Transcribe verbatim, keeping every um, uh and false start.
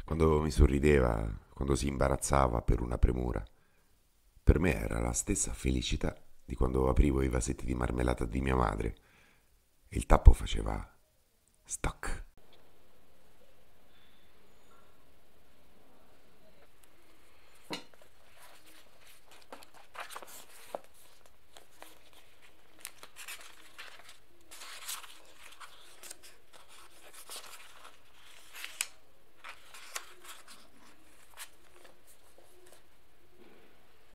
quando mi sorrideva, quando si imbarazzava per una premura. Per me era la stessa felicità di quando aprivo i vasetti di marmellata di mia madre e il tappo faceva stock.